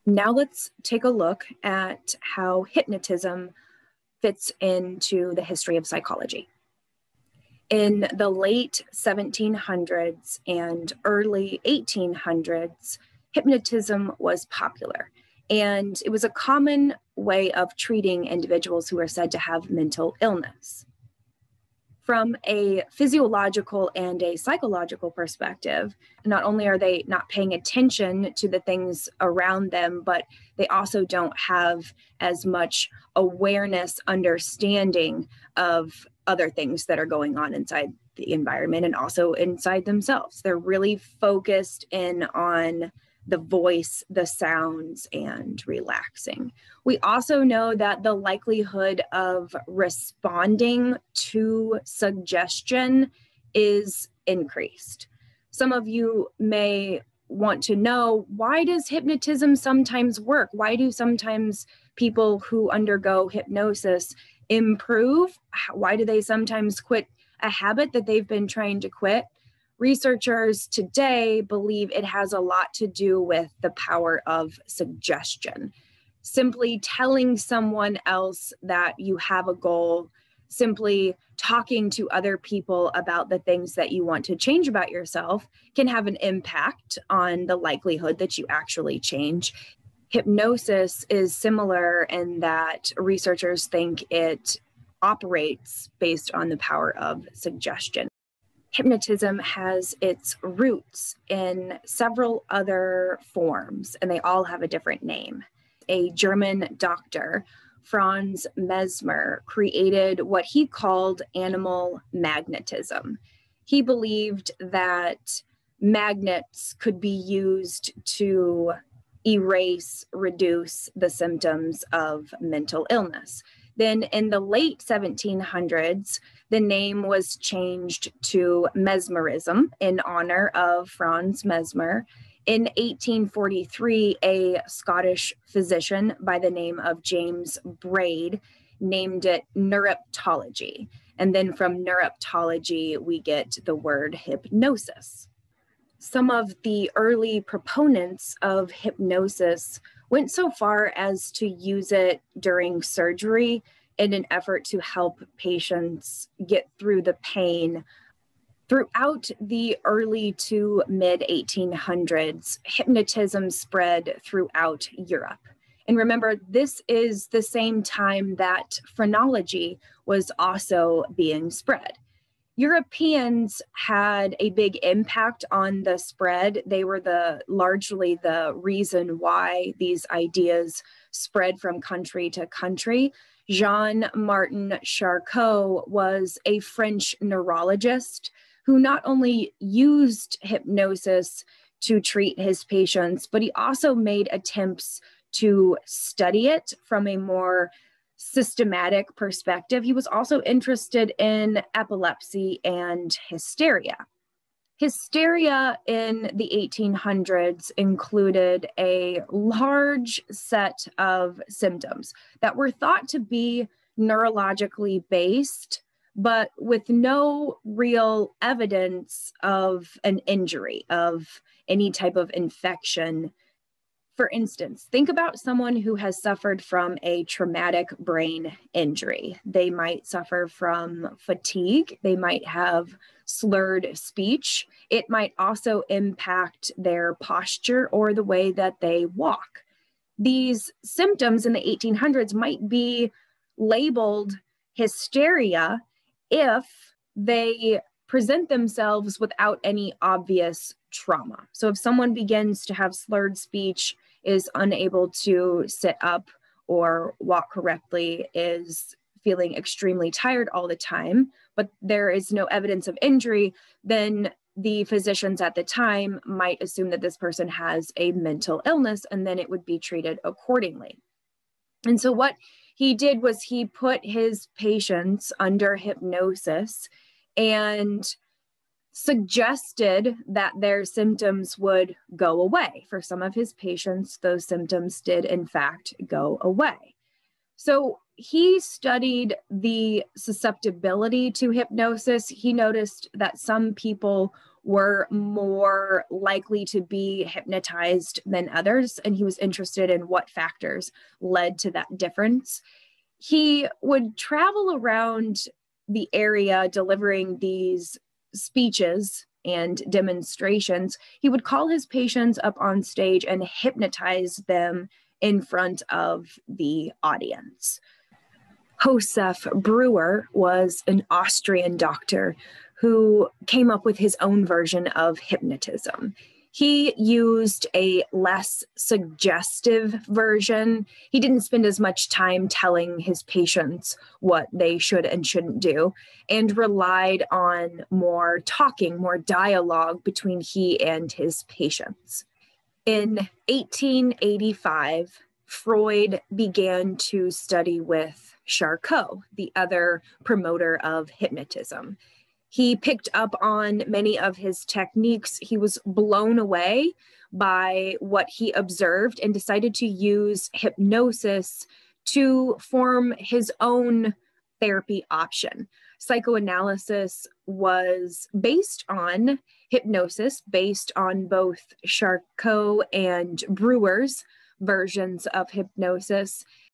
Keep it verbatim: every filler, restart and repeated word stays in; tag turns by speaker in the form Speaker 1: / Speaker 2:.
Speaker 1: Now let's take a look at how hypnotism fits into the history of psychology. In the late seventeen hundreds and early eighteen hundreds, hypnotism was popular, and it was a common way of treating individuals who are said to have mental illness. From a physiological and a psychological perspective, not only are they not paying attention to the things around them, but they also don't have as much awareness, understanding of other things that are going on inside the environment and also inside themselves. They're really focused in on the voice, the sounds, and relaxing. We also know that the likelihood of responding to suggestion is increased. Some of you may want to know, why does hypnotism sometimes work? Why do sometimes people who undergo hypnosis improve? Why do they sometimes quit a habit that they've been trying to quit? Researchers today believe it has a lot to do with the power of suggestion. Simply telling someone else that you have a goal, simply talking to other people about the things that you want to change about yourself can have an impact on the likelihood that you actually change. Hypnosis is similar in that researchers think it operates based on the power of suggestion. Hypnotism has its roots in several other forms, and they all have a different name. A German doctor, Franz Mesmer, created what he called animal magnetism. He believed that magnets could be used to erase, reduce the symptoms of mental illness. Then in the late seventeen hundreds, the name was changed to mesmerism in honor of Franz Mesmer. In eighteen forty-three, a Scottish physician by the name of James Braid named it neuroptology. And then from neuroptology, we get the word hypnosis. Some of the early proponents of hypnosis went so far as to use it during surgery in an effort to help patients get through the pain. Throughout the early to mid eighteen hundreds, hypnotism spread throughout Europe. And remember, this is the same time that phrenology was also being spread. Europeans had a big impact on the spread. They were the largely the reason why these ideas spread from country to country. Jean-Martin Charcot was a French neurologist who not only used hypnosis to treat his patients, but he also made attempts to study it from a more systematic perspective. He was also interested in epilepsy and hysteria. Hysteria in the eighteen hundreds included a large set of symptoms that were thought to be neurologically based, but with no real evidence of an injury, of any type of infection. For instance, think about someone who has suffered from a traumatic brain injury. They might suffer from fatigue. They might have slurred speech. It might also impact their posture or the way that they walk. These symptoms in the eighteen hundreds might be labeled hysteria if they present themselves without any obvious trauma. So if someone begins to have slurred speech, is unable to sit up or walk correctly, is feeling extremely tired all the time, but there is no evidence of injury, then the physicians at the time might assume that this person has a mental illness, and then it would be treated accordingly. And so what he did was he put his patients under hypnosis and suggested that their symptoms would go away. For some of his patients, those symptoms did in fact go away. So he studied the susceptibility to hypnosis. He noticed that some people were more likely to be hypnotized than others, and he was interested in what factors led to that difference. He would travel around the area delivering these speeches and demonstrations. He would call his patients up on stage and hypnotize them in front of the audience. Josef Breuer was an Austrian doctor who came up with his own version of hypnotism. He used a less suggestive version. He didn't spend as much time telling his patients what they should and shouldn't do, and relied on more talking, more dialogue between he and his patients. In eighteen eighty-five, Freud began to study with Charcot, the other promoter of hypnotism. He picked up on many of his techniques. He was blown away by what he observed and decided to use hypnosis to form his own therapy option. Psychoanalysis was based on hypnosis, based on both Charcot and Breuer's versions of hypnosis.